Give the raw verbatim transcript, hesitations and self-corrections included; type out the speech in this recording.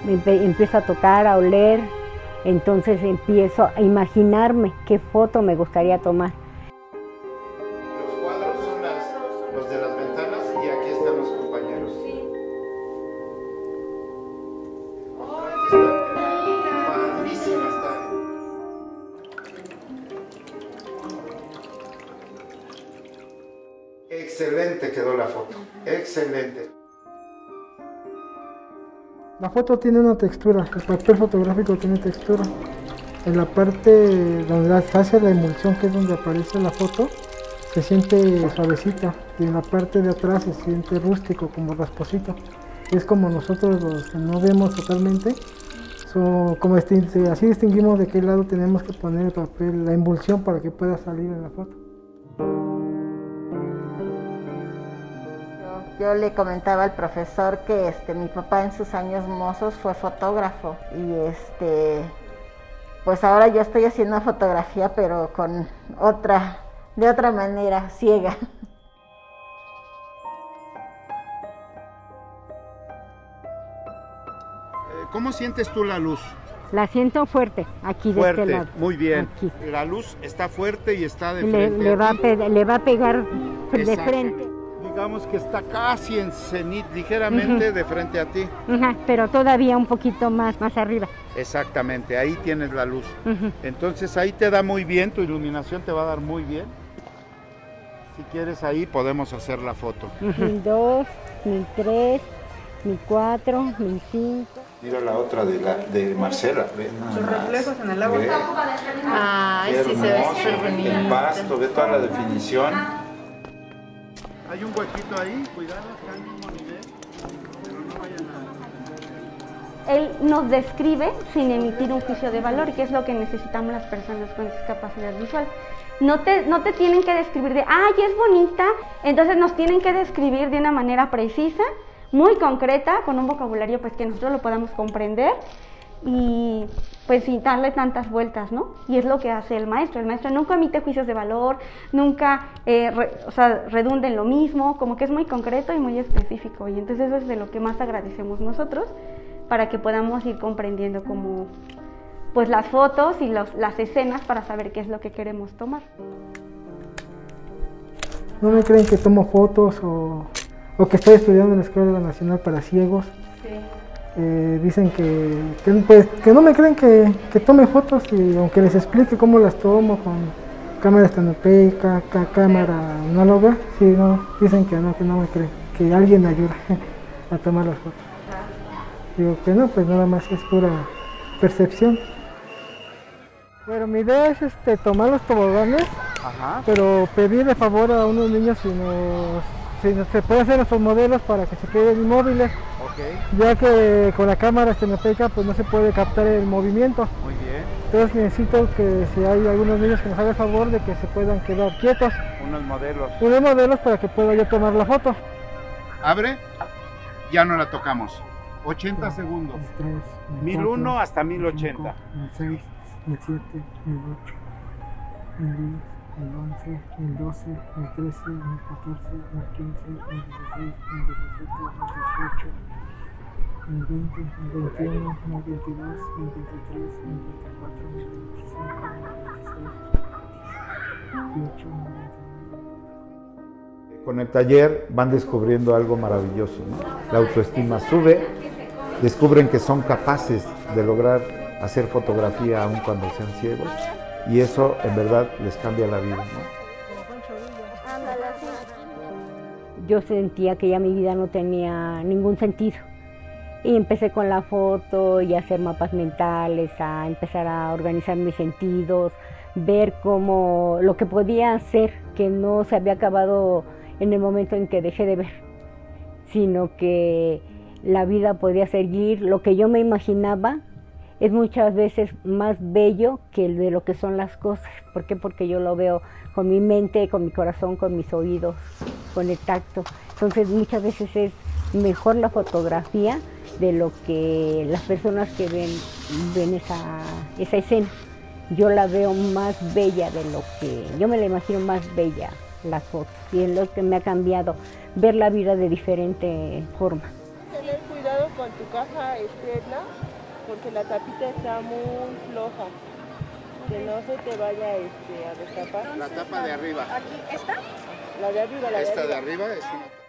empiezo a tocar, a oler, entonces empiezo a imaginarme qué foto me gustaría tomar. Los cuadros son las, los de las ventanas y aquí están los compañeros. Sí. Padrísima está. Excelente quedó la foto, excelente. La foto tiene una textura, el papel fotográfico tiene textura. En la parte donde se hace la emulsión, que es donde aparece la foto, se siente suavecita, y en la parte de atrás se siente rústico, como rasposito. Es como nosotros los que no vemos totalmente, so, como así distinguimos de qué lado tenemos que poner el papel, la emulsión, para que pueda salir en la foto. Yo le comentaba al profesor que este, mi papá en sus años mozos fue fotógrafo y este, pues ahora yo estoy haciendo fotografía pero con otra, de otra manera, ciega. ¿Cómo sientes tú la luz? La siento fuerte, aquí Fuerte, de este lado. muy bien. Aquí. La luz está fuerte y está de Le, frente. le, va, a pe le va a pegar de Exacto. frente. Digamos que está casi en cenit, ligeramente uh-huh. de frente a ti. Uh-huh, pero todavía un poquito más, más arriba. Exactamente, ahí tienes la luz. Uh-huh. Entonces ahí te da muy bien, tu iluminación te va a dar muy bien. Si quieres ahí podemos hacer la foto. Uh-huh. mil dos, mil tres, mil cuatro, mil cinco. Mira la otra de, la, de Marcela. Ve nada Los reflejos en el agua. Ve. Ay, sí, se ve súper bonito. El pasto, ve toda la definición. Hay un huequito ahí, cuidado, está al mismo nivel, pero no vayan a... Él nos describe sin emitir un juicio de valor, que es lo que necesitamos las personas con discapacidad visual. No te, no te tienen que describir de, ay, es bonita, entonces nos tienen que describir de una manera precisa, muy concreta, con un vocabulario pues que nosotros lo podamos comprender y pues sin darle tantas vueltas, ¿no? Y es lo que hace el maestro. El maestro nunca emite juicios de valor, nunca eh, re, o sea, redunda en lo mismo, como que es muy concreto y muy específico. Y entonces eso es de lo que más agradecemos nosotros, para que podamos ir comprendiendo como pues las fotos y los, las escenas para saber qué es lo que queremos tomar. No me creen que tomo fotos o, o que estoy estudiando en la Escuela Nacional para Ciegos. Sí. Eh, dicen que, que, pues, que no me creen que, que tome fotos, y aunque les explique cómo las tomo con cámara estanopeica, cámara análoga, sí, no, dicen que no, que no me creen, que alguien me ayude a tomar las fotos. Digo que no, pues nada más es pura percepción. Bueno, mi idea es este, tomar los toboganes, Ajá. pero pedirle favor a unos niños si, nos, si se puede hacer esos modelos para que se queden inmóviles. Okay. Ya que con la cámara estenopeica pues no se puede captar el movimiento. Muy bien. Entonces necesito que si hay algunos niños que nos hagan el favor de que se puedan quedar quietos. Unos modelos. Unos modelos para que pueda yo tomar la foto. Abre, ya no la tocamos. ochenta segundos. mil uno hasta mil ochenta. mil seis, mil siete, mil ocho, mil diez, mil once, mil doce, mil trece, mil catorce, mil quince, mil dieciséis, mil diecisiete, mil dieciocho, mil veinte, mil veintiuno, mil veintidós, mil veintitrés, mil veinticuatro, mil veinticinco, mil veintiséis, mil veintiocho, mil veintinueve. Con el taller van descubriendo algo maravilloso, ¿no? La autoestima sube, descubren que son capaces de lograr hacer fotografía aun cuando sean ciegos, y eso en verdad les cambia la vida, ¿no? Yo sentía que ya mi vida no tenía ningún sentido. Y empecé con la foto y a hacer mapas mentales, a empezar a organizar mis sentidos, ver cómo lo que podía hacer, que no se había acabado en el momento en que dejé de ver, sino que la vida podía seguir. Lo que yo me imaginaba es muchas veces más bello que el de lo que son las cosas. ¿Por qué? Porque yo lo veo con mi mente, con mi corazón, con mis oídos, con el tacto. Entonces muchas veces es mejor la fotografía de lo que las personas que ven, ven esa, esa escena. Yo la veo más bella de lo que, yo me la imagino más bella las fotos, y es lo que me ha cambiado, ver la vida de diferente forma. Tener cuidado con tu caja externa, porque la tapita está muy floja. Que no se te vaya este, a destapar. La tapa de arriba. Aquí, ¿esta? La de arriba, la Esta de de arriba. arriba es una...